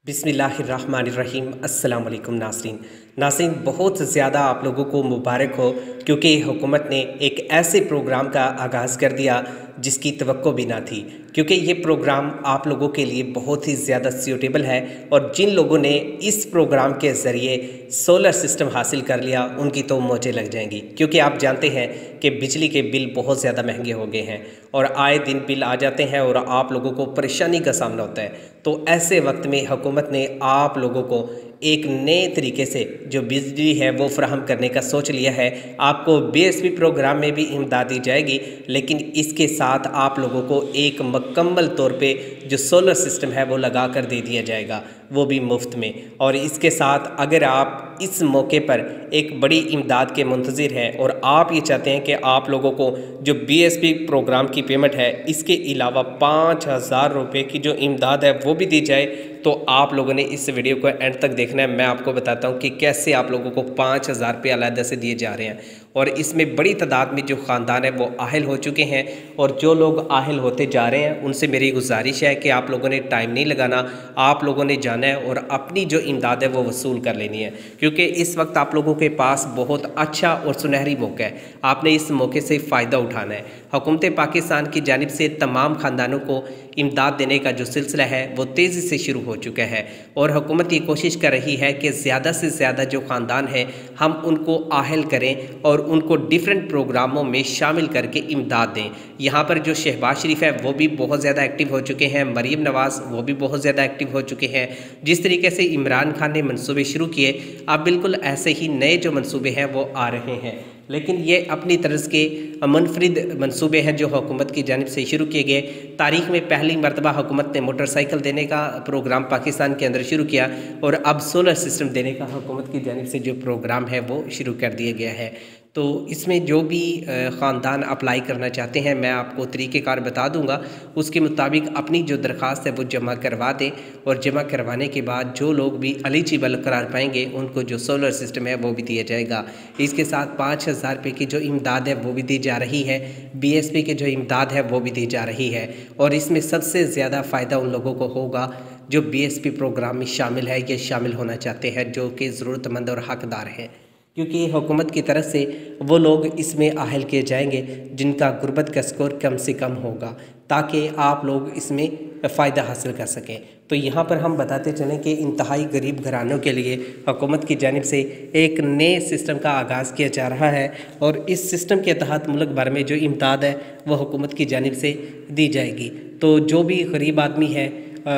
बिस्मिल्लाहिर्रहमानिर्रहीम। अस्सलाम वालेकुम नाज़रीन, बहुत ज़्यादा आप लोगों को मुबारक हो, क्योंकि हुकूमत ने एक ऐसे प्रोग्राम का आगाज़ कर दिया जिसकी तवक्को भी ना थी। क्योंकि ये प्रोग्राम आप लोगों के लिए बहुत ही ज़्यादा सूटेबल है और जिन लोगों ने इस प्रोग्राम के ज़रिए सोलर सिस्टम हासिल कर लिया उनकी तो मौजें लग जाएंगी। क्योंकि आप जानते हैं कि बिजली के बिल बहुत ज़्यादा महंगे हो गए हैं और आए दिन बिल आ जाते हैं और आप लोगों को परेशानी का सामना होता है। तो ऐसे वक्त में हुकूमत ने आप लोगों को एक नए तरीके से जो बिजली है वो फ़राहम करने का सोच लिया है। आपको बीएसपी प्रोग्राम में भी इमदाद दी जाएगी, लेकिन इसके साथ आप लोगों को एक मुकम्मल तौर पे जो सोलर सिस्टम है वो लगा कर दे दिया जाएगा, वो भी मुफ्त में। और इसके साथ अगर आप इस मौके पर एक बड़ी इमदाद के मुंतज़िर हैं और आप ये चाहते हैं कि आप लोगों को जो बीएसपी प्रोग्राम की पेमेंट है इसके अलावा 5,000 रुपये की जो इमदाद है वो भी दी जाए, तो आप लोगों ने इस वीडियो को एंड तक देखना है। मैं आपको बताता हूं कि कैसे आप लोगों को 5,000 रुपये अलग से दिए जा रहे हैं। और इसमें बड़ी तादाद में जो ख़ानदान है वो आहल हो चुके हैं और जो लोग आहल होते जा रहे हैं उनसे मेरी गुजारिश है कि आप लोगों ने टाइम नहीं लगाना, आप लोगों ने जाना है और अपनी जो इमदाद है वो वसूल कर लेनी है। क्योंकि इस वक्त आप लोगों के पास बहुत अच्छा और सुनहरी मौका है, आपने इस मौके से फ़ायदा उठाना है। हुकूमत पाकिस्तान की जानिब से तमाम ख़ानदानों को इमदाद देने का जो सिलसिला है वो तेज़ी से शुरू हो चुका है और हुकूमत ये कोशिश कर रही है कि ज़्यादा से ज़्यादा जो ख़ानदान हैं हम उनको आहल करें और उनको डिफरेंट प्रोग्रामों में शामिल करके इमदाद दें। यहाँ पर जो शहबाज शरीफ है वो भी बहुत ज़्यादा एक्टिव हो चुके हैं, मरीम नवाज़ वो भी बहुत ज़्यादा एक्टिव हो चुके हैं। जिस तरीके से इमरान खान ने मनसूबे शुरू किए, अब बिल्कुल ऐसे ही नए जो मनसूबे हैं वो आ रहे हैं। लेकिन ये अपनी तर्ज के मुनफरिद मनसूबे हैं जो हुकूमत की जानिब से शुरू किए गए। तारीख़ में पहली मरतबा हुकूमत ने मोटरसाइकिल देने का प्रोग्राम पाकिस्तान के अंदर शुरू किया और अब सोलर सिस्टम देने का हुकूमत की जानिब से जो प्रोग्राम है वो शुरू कर दिया गया है। तो इसमें जो भी ख़ानदान अप्लाई करना चाहते हैं मैं आपको तरीक़ेकार बता दूंगा, उसके मुताबिक अपनी जो दरख्वास्त है वो जमा करवा दें और जमा करवाने के बाद जो लोग भी एलिजिबल करार पाएंगे उनको जो सोलर सिस्टम है वो भी दिया जाएगा। इसके साथ 5,000 रुपये की जो इमदाद है वो भी दी जा रही है, बीएसपी की जो इमदाद है वो भी दी जा रही है। और इसमें सबसे ज़्यादा फ़ायदा उन लोगों को होगा जो बीएसपी प्रोग्राम में शामिल है या शामिल होना चाहते हैं, जो कि ज़रूरतमंद और हकदार हैं। क्योंकि हुकूमत की तरफ से वो लोग इसमें आहल किए जाएंगे जिनका गुर्बत का स्कोर कम से कम होगा, ताकि आप लोग इसमें फ़ायदा हासिल कर सकें। तो यहाँ पर हम बताते चलें कि इंतहाई गरीब घरानों के लिए हुकूमत की जानिब से एक नए सिस्टम का आगाज़ किया जा रहा है और इस सिस्टम के तहत मुल्क भर में जो इमदाद है वह हुकूमत की जानिब से दी जाएगी। तो जो भी गरीब आदमी है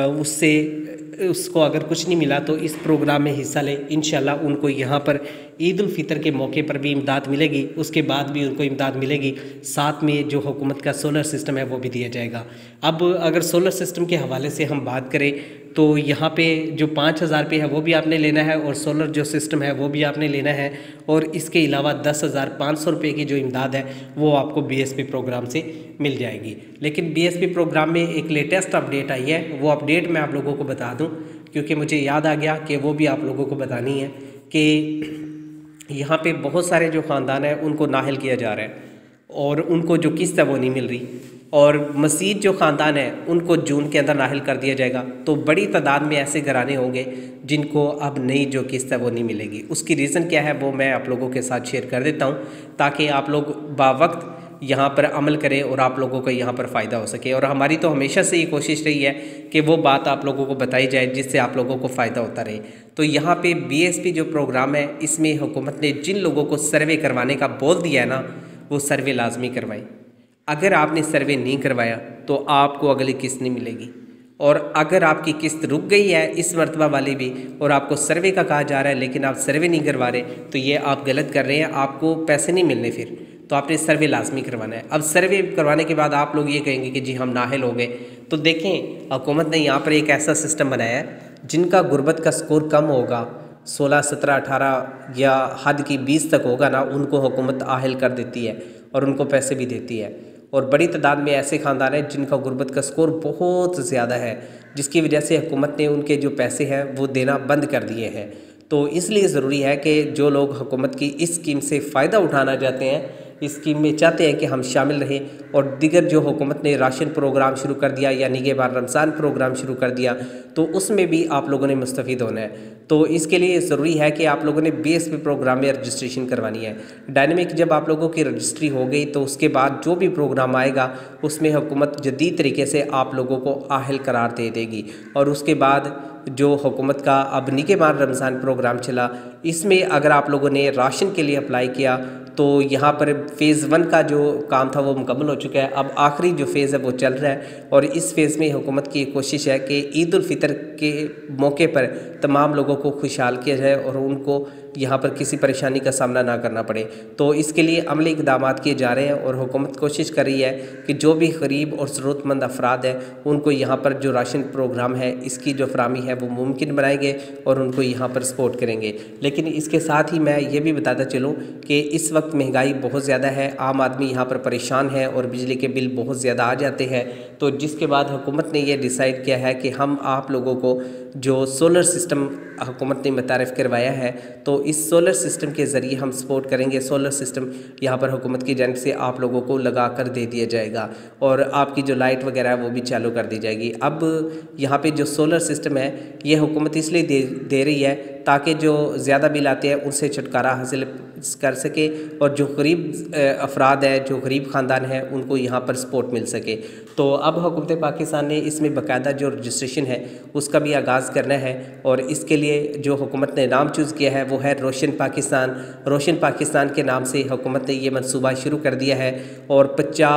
उसको अगर कुछ नहीं मिला तो इस प्रोग्राम में हिस्सा ले, इंशाल्लाह उनको यहाँ पर ईद उल फितर के मौके पर भी इमदाद मिलेगी, उसके बाद भी उनको इमदाद मिलेगी। साथ में जो हुकूमत का सोलर सिस्टम है वो भी दिया जाएगा। अब अगर सोलर सिस्टम के हवाले से हम बात करें तो यहाँ पे जो 5,000 रुपये है वो भी आपने लेना है और सोलर जो सिस्टम है वो भी आपने लेना है। और इसके अलावा 10,500 रुपये की जो इमदाद है वो आपको बीएसपी प्रोग्राम से मिल जाएगी। लेकिन बीएसपी प्रोग्राम में एक लेटेस्ट अपडेट आई है, वो अपडेट मैं आप लोगों को बता दूं क्योंकि मुझे याद आ गया कि वो भी आप लोगों को बतानी है कि यहाँ पे बहुत सारे जो ख़ानदान है उनको नाहल किया जा रहा है और उनको जो किस्त है वो नहीं मिल रही, और मज़ीद जो ख़ानदान है उनको जून के अंदर नाहल कर दिया जाएगा। तो बड़ी तादाद में ऐसे घराने होंगे जिनको अब नई जो किस्त है वो नहीं मिलेगी। उसकी रीज़न क्या है वो मैं आप लोगों के साथ शेयर कर देता हूँ, ताकि आप लोग बावक्त यहाँ पर अमल करें और आप लोगों को यहाँ पर फ़ायदा हो सके। और हमारी तो हमेशा से ये कोशिश रही है कि वो बात आप लोगों को बताई जाए जिससे आप लोगों को फ़ायदा होता रहे। तो यहाँ पे बीएसपी जो प्रोग्राम है इसमें हुकूमत ने जिन लोगों को सर्वे करवाने का बोल दिया है ना, वो सर्वे लाजमी करवाएं। अगर आपने सर्वे नहीं करवाया तो आपको अगली किस्त नहीं मिलेगी। और अगर आपकी किस्त रुक गई है इस मरतबा वाली भी और आपको सर्वे का कहा जा रहा है लेकिन आप सर्वे नहीं करवा रहे, तो ये आप गलत कर रहे हैं, आपको पैसे नहीं मिलने। फिर तो आपने सर्वे लाजमी करवाना है। अब सर्वे करवाने के बाद आप लोग ये कहेंगे कि जी हम नाहल हो गए। तो देखें, हुकूमत ने यहाँ पर एक ऐसा सिस्टम बनाया है जिनका गुर्बत का स्कोर कम होगा, 16, 17, 18 या हद की 20 तक होगा ना, उनको हुकूमत आहल कर देती है और उनको पैसे भी देती है। और बड़ी तादाद में ऐसे ख़ानदान हैं जिनका गुर्बत का स्कोर बहुत ज़्यादा है, जिसकी वजह से हुकूमत ने उनके जो पैसे हैं वो देना बंद कर दिए हैं। तो इसलिए ज़रूरी है कि जो लोग हुकूमत की इस स्कीम से फ़ायदा उठाना चाहते हैं इस स्कीम में चाहते हैं कि हम शामिल रहें और दीगर जो हुकूमत ने राशन प्रोग्राम शुरू कर दिया या निगहबान रमज़ान प्रोग्राम शुरू कर दिया तो उसमें भी आप लोगों ने मुस्तफ़ीद होना है। तो इसके लिए ज़रूरी है कि आप लोगों ने BSP प्रोग्राम में रजिस्ट्रेशन करवानी है। डायनेमिक जब आप लोगों की रजिस्ट्री हो गई तो उसके बाद जो भी प्रोग्राम आएगा उसमें हुकूमत जदीद तरीके से आप लोगों को आहल करार दे देगी। और उसके बाद जो हुकूमत का अब निगहबान रमज़ान प्रोग्राम चला, इसमें अगर आप लोगों ने राशन के लिए अप्लाई किया तो यहाँ पर फ़ेज़ 1 का जो काम था वो मुकम्मल हो चुका है। अब आखिरी जो फ़ेज़ है वो चल रहा है और इस फ़ेज़ में हुकूमत की कोशिश है कि ईद उल फ़ितर के मौके पर तमाम लोगों को खुशहाल किया जाए और उनको यहाँ पर किसी परेशानी का सामना ना करना पड़े। तो इसके लिए अमली इक़दाम किए जा रहे हैं और हुकूमत कोशिश कर रही है कि जो भी गरीब और ज़रूरतमंद अफराद हैं उनको यहाँ पर जो राशन प्रोग्राम है इसकी जो फराहमी है वो मुमकिन बनाएंगे और उनको यहाँ पर सपोर्ट करेंगे। लेकिन इसके साथ ही मैं ये भी बताता चलूँ कि इस वक्त महंगाई बहुत ज़्यादा है, आम आदमी यहाँ पर परेशान है और बिजली के बिल बहुत ज़्यादा आ जाते हैं। तो जिसके बाद हुकूमत ने यह डिसाइड किया है कि हम आप लोगों को जो सोलर सिस्टम हुकूमत ने मुतारिफ़ करवाया है तो इस सोलर सिस्टम के ज़रिए हम सपोर्ट करेंगे। सोलर सिस्टम यहाँ पर हुकूमत की जानिब से आप लोगों को लगा कर दे दिया जाएगा और आपकी जो लाइट वगैरह है वो भी चालू कर दी जाएगी। अब यहाँ पे जो सोलर सिस्टम है ये हुकूमत इसलिए दे रही है ताकि जो ज़्यादा बिल आते हैं उनसे छुटकारा हासिल कर सके और जो गरीब अफराद हैं, जो गरीब ख़ानदान हैं, उनको यहाँ पर सपोर्ट मिल सके। तो अब हुकूमत पाकिस्तान ने इसमें बाकायदा जो रजिस्ट्रेशन है उसका भी आगाज़ करना है और इसके लिए जो हुकूमत ने नाम चूज़ किया है वो है रोशन पाकिस्तान। रोशन पाकिस्तान के नाम से हुकूमत ने ये मनसूबा शुरू कर दिया है और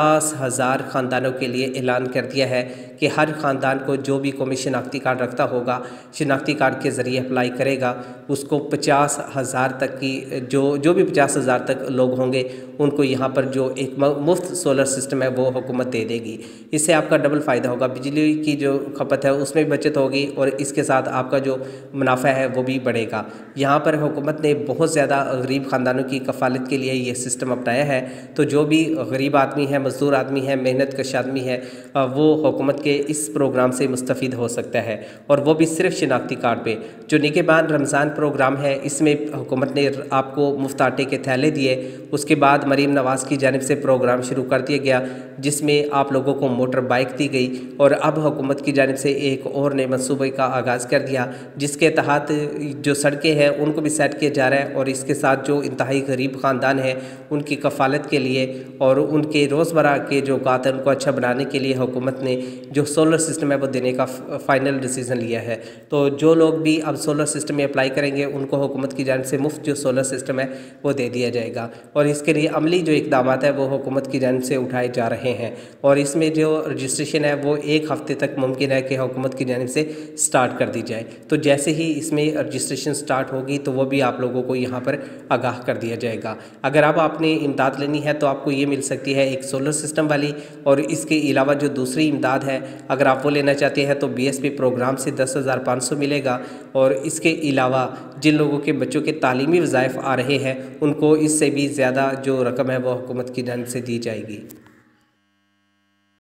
50,000 ख़ानदानों के लिए ऐलान कर दिया है कि हर ख़ानदान को जो भी कौमी शनाख्ती कार्ड रखता होगा, शनाख्ती कार्ड के ज़रिए अप्लाई करेगा, उसको 50,000 तक की जो भी 50,000 तक लोग होंगे उनको यहाँ पर जो एक मुफ्त सोलर सिस्टम है वो हुकूमत दे देगी। इससे आपका डबल फ़ायदा होगा, बिजली की जो खपत है उसमें भी बचत होगी और इसके साथ आपका जो मुनाफा है वो भी बढ़ेगा। यहाँ पर हुकूमत ने बहुत ज़्यादा गरीब ख़ानदानों की कफ़ालत के लिए ये सिस्टम अपनाया है। तो जो भी गरीब आदमी है, मज़दूर आदमी है, मेहनत कश आदमी है, वो हुकूमत के इस प्रोग्राम से मुस्तफ़ीद हो सकता है और वो भी सिर्फ शनाख्ती कार्ड पे। जो निगहबान रमज़ान प्रोग्राम है इसमें हुकूमत ने आपको मुफ्त आटे के थैले दिए। उसके बाद मरीम नवाज़ की जानिब से प्रोग्राम शुरू कर दिया गया जिसमें आप लोगों को मोटर बाइक दी गई और अब हुकूमत की जानिब से एक और नए मनसूबे का आगाज़ कर दिया जिसके तहत जो सड़कें हैं उनको भी सेट किया जा रहा है और इसके साथ जो इंतहाई गरीब ख़ानदान है उनकी कफ़ालत के लिए और उनके रोज़मर्रा के जो औकात है उनको अच्छा बनाने के लिए हुकूमत ने जो सोलर सिस्टम है वो देने का फ़ाइनल डिसीज़न लिया है। तो जो लोग भी अब सोलर सिस्टम में अप्लाई करेंगे उनको हुकूमत की जानिब से मुफ्त जो सोलर सिस्टम है वो दे दिया जाएगा और इसके लिए अमली जो इक़दाम है वो हुकूमत की जानिब से उठाए जा रहे हैं और इसमें जो रजिस्ट्रेशन है वो 1 हफ़्ते तक मुमकिन है कि हुकूमत की जानिब से स्टार्ट कर दी जाए। तो जैसे ही इसमें रजिस्ट्रेशन स्टार्ट होगी तो वो भी आप लोगों को यहाँ पर आगाह कर दिया जाएगा। अगर अब आपने इमदाद लेनी है तो आपको ये मिल सकती है एक सोलर सिस्टम वाली और इसके अलावा जो दूसरी इमदाद है अगर आप वो लेना चाहते हैं तो BSP प्रोग्राम से 10,500 मिलेगा और इसके अलावा जिन लोगों के बच्चों के तालीमी वज़ाइफ आ रहे हैं उनको इससे भी ज़्यादा जो रकम है वो हुकूमत की जानिब से दी जाएगी।